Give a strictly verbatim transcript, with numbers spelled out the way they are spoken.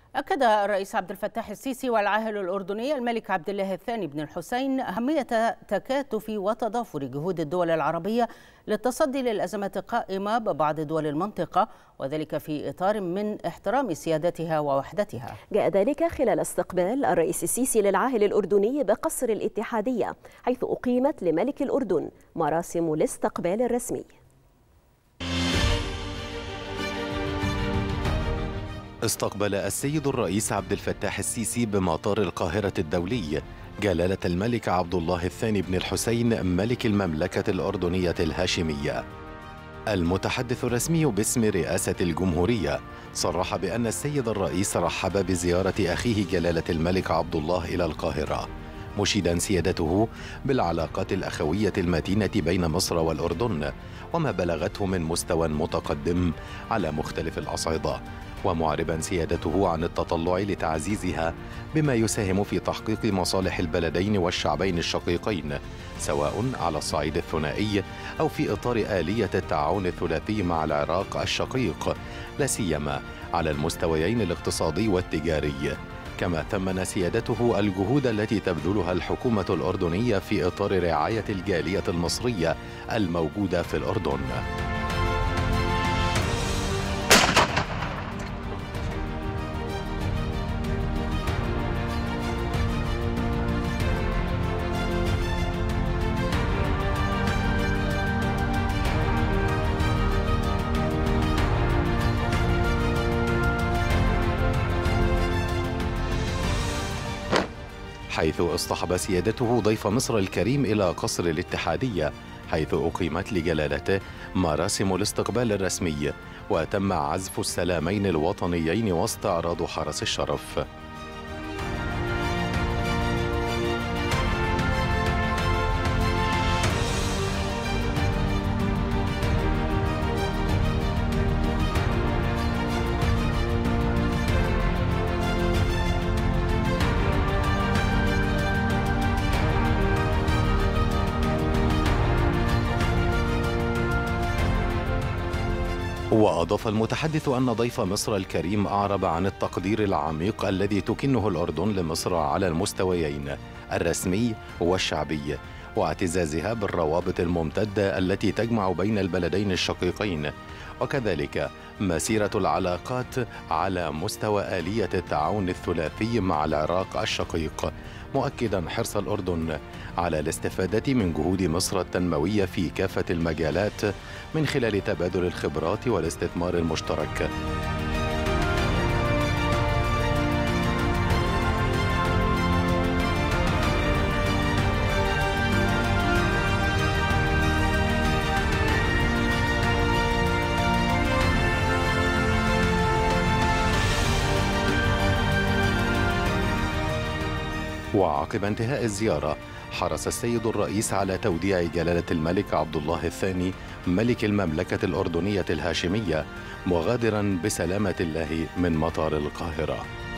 أكد الرئيس عبد الفتاح السيسي والعاهل الأردني الملك عبد الله الثاني بن الحسين أهمية تكاتف وتضافر جهود الدول العربية للتصدي للأزمات القائمة ببعض دول المنطقة، وذلك في إطار من احترام سيادتها ووحدتها. جاء ذلك خلال استقبال الرئيس السيسي للعاهل الأردني بقصر الاتحادية، حيث أقيمت لملك الأردن مراسم الاستقبال الرسمي. استقبل السيد الرئيس عبد الفتاح السيسي بمطار القاهرة الدولي جلالة الملك عبد الله الثاني بن الحسين ملك المملكة الأردنية الهاشمية. المتحدث الرسمي باسم رئاسة الجمهورية صرح بأن السيد الرئيس رحب بزيارة أخيه جلالة الملك عبد الله إلى القاهرة، مشيدا سيادته بالعلاقات الأخوية المتينة بين مصر والأردن وما بلغته من مستوى متقدم على مختلف الأصعدة، ومعربا سيادته عن التطلع لتعزيزها بما يساهم في تحقيق مصالح البلدين والشعبين الشقيقين، سواء على الصعيد الثنائي أو في إطار آلية التعاون الثلاثي مع العراق الشقيق، لا سيما على المستويين الاقتصادي والتجاري. كما ثمن سيادته الجهود التي تبذلها الحكومة الأردنية في إطار رعاية الجالية المصرية الموجودة في الأردن. حيث اصطحب سيادته ضيف مصر الكريم إلى قصر الاتحادية، حيث أقيمت لجلالته مراسم الاستقبال الرسمي، وتم عزف السلامين الوطنيين واستعراض حرس الشرف. وأضاف المتحدث أن ضيف مصر الكريم أعرب عن التقدير العميق الذي تكنه الأردن لمصر على المستويين الرسمي والشعبي، واعتزازها بالروابط الممتدة التي تجمع بين البلدين الشقيقين، وكذلك مسيرة العلاقات على مستوى آلية التعاون الثلاثي مع العراق الشقيق، مؤكدا حرص الأردن على الاستفادة من جهود مصر التنموية في كافة المجالات من خلال تبادل الخبرات والاستثمار المشترك. وعقب انتهاء الزيارة حرص السيد الرئيس على توديع جلالة الملك عبد الله الثاني ملك المملكة الأردنية الهاشمية، مغادرا بسلامة الله من مطار القاهرة.